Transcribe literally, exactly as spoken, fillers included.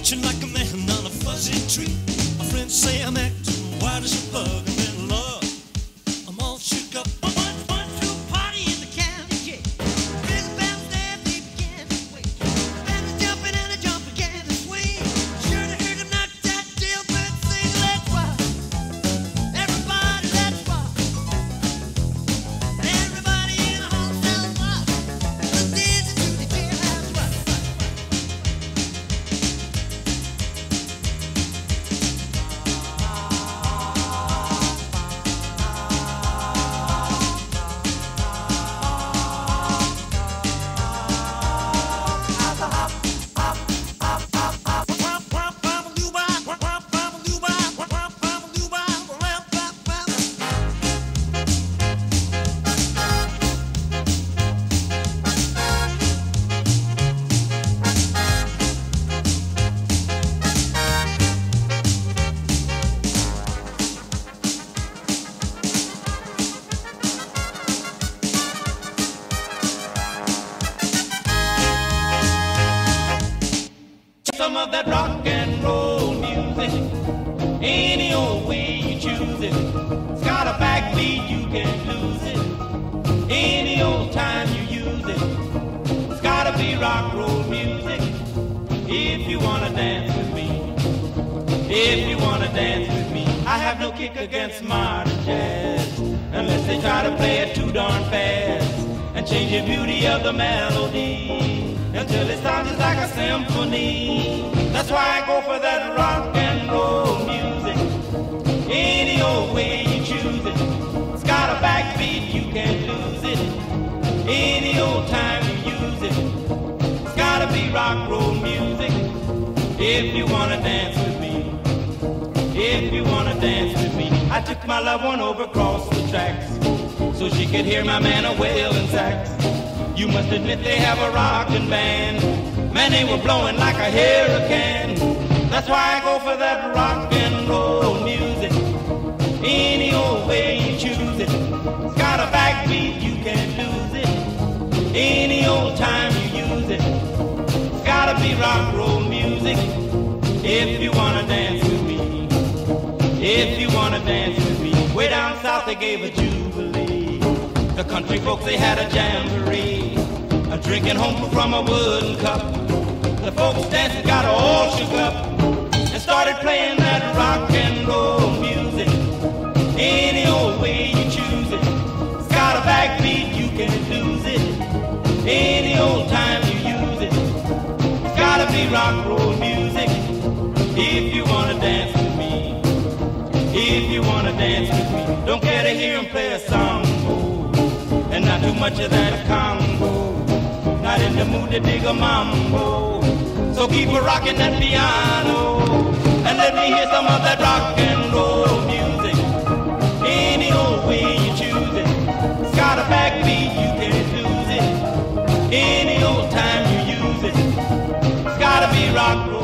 Itching like a man on a fuzzy tree. My friends say I'm acting white as a bug. I'm in love. I'm all shook up. I want fun to a party in the county jail. Big bells there, they began to swing. Band is jumping and the jump began to swing. Sure to hear them knock that jailbird sing. Let's rock. Everybody, let's rock. Everybody in the whole cell block. Let's dance to the jailhouse rock. Some of that rock and roll music, any old way you choose it. It's got a backbeat, you can't lose it. Any old time you use it. It's gotta be rock roll music. If you wanna dance with me, if you wanna dance with me, I have no kick against modern jazz, unless they try to play it too darn fast and change the beauty of the melody until it sounds like a symphony. That's why I go for that rock and roll music. Any old way you choose it. It's got a backbeat, you can't lose it. Any old time you use it. It's gotta be rock roll music. If you wanna dance with me, if you wanna dance with me. I took my loved one over across the tracks so she could hear my man a wailing sax. You must admit they have a rockin' band. Man, they were blowing like a hurricane. That's why I go for that rock and roll music. Any old way you choose it. It's got a backbeat, you can't lose it. Any old time you use it. It's gotta be rock roll music. If you wanna dance with me, if you wanna dance with me. Way down south they gave a jubilee. The country folks, they had a jamboree, a drinking home from a wooden cup. The folks dancing got all shook up and started playing that rock and roll music. Any old way you choose it. It's got a backbeat, you can't lose it. Any old time you use it. It's gotta be rock roll music. If you wanna dance with me, if you wanna dance with me. Don't care to hear him play a song, and not too much of that Congo. Not in the mood to dig a mambo. So keep a rockin' that piano and let me hear some of that rock and roll music. Any old way you choose it. It's got a backbeat, you can't lose it. Any old time you use it. It's gotta be rock.